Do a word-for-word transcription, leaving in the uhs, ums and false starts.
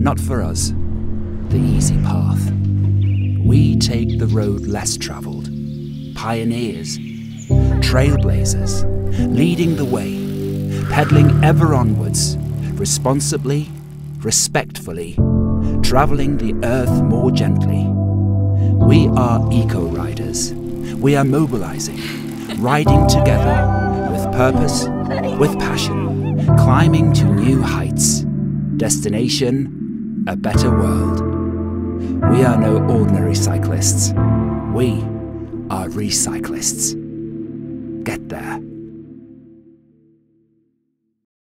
Not for us, the easy path. We take the road less travelled. Pioneers, trailblazers, leading the way, pedalling ever onwards, responsibly, respectfully, travelling the earth more gently. We are eco-riders. We are mobilising, riding together, with purpose, with passion, climbing to new heights. Destination, a better world. We are no ordinary cyclists. We are recyclists. Get there.